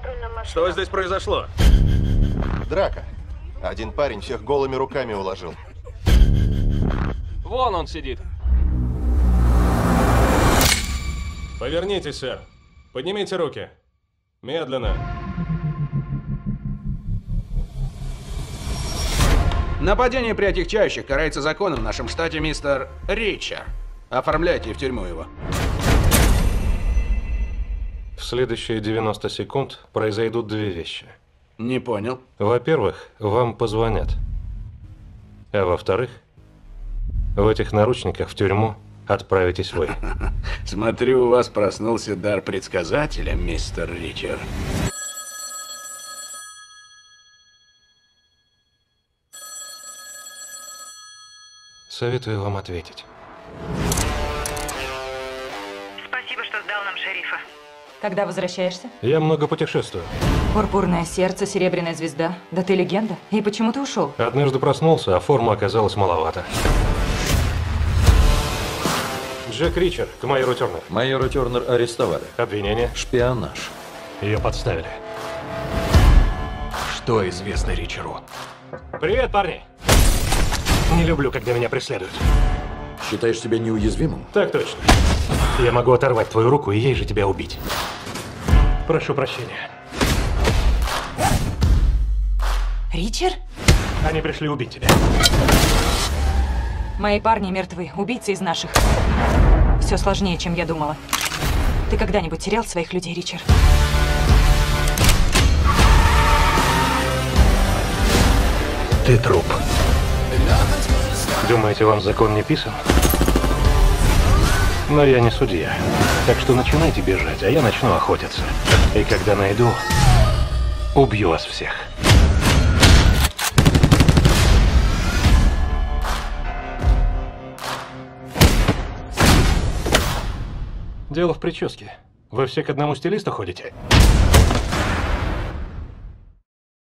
Что здесь произошло? Драка. Один парень всех голыми руками уложил. Вон он сидит. Повернитесь, сэр. Поднимите руки. Медленно. Нападение при отягчающих карается законом в нашем штате, мистер Ричард. Оформляйте в тюрьму его. В следующие 90 секунд произойдут две вещи. Не понял. Во-первых, вам позвонят. А во-вторых, в этих наручниках в тюрьму отправитесь вы. Смотрю, у вас проснулся дар предсказателя, мистер Ричард. Советую вам ответить. Спасибо, что сдал нам шерифа. Когда возвращаешься? Я много путешествую. Пурпурное сердце, серебряная звезда. Да ты легенда. И почему ты ушел? Однажды проснулся, а формы оказалось маловато. Джек Ричард, к майору Тернер. Майора Тернер арестовали. Обвинение? Шпионаж. Ее подставили. Что известно Ричарду? Привет, парни! Не люблю, когда меня преследуют. Считаешь себя неуязвимым? Так точно. Я могу оторвать твою руку и ей же тебя убить. Прошу прощения. Ричард? Они пришли убить тебя. Мои парни мертвы. Убийцы из наших. Все сложнее, чем я думала. Ты когда-нибудь терял своих людей, Ричард? Ты труп. Думаете, вам закон не писан? Но я не судья. Так что начинайте бежать, а я начну охотиться. И когда найду, убью вас всех. Дело в прическе. Вы все к одному стилисту ходите?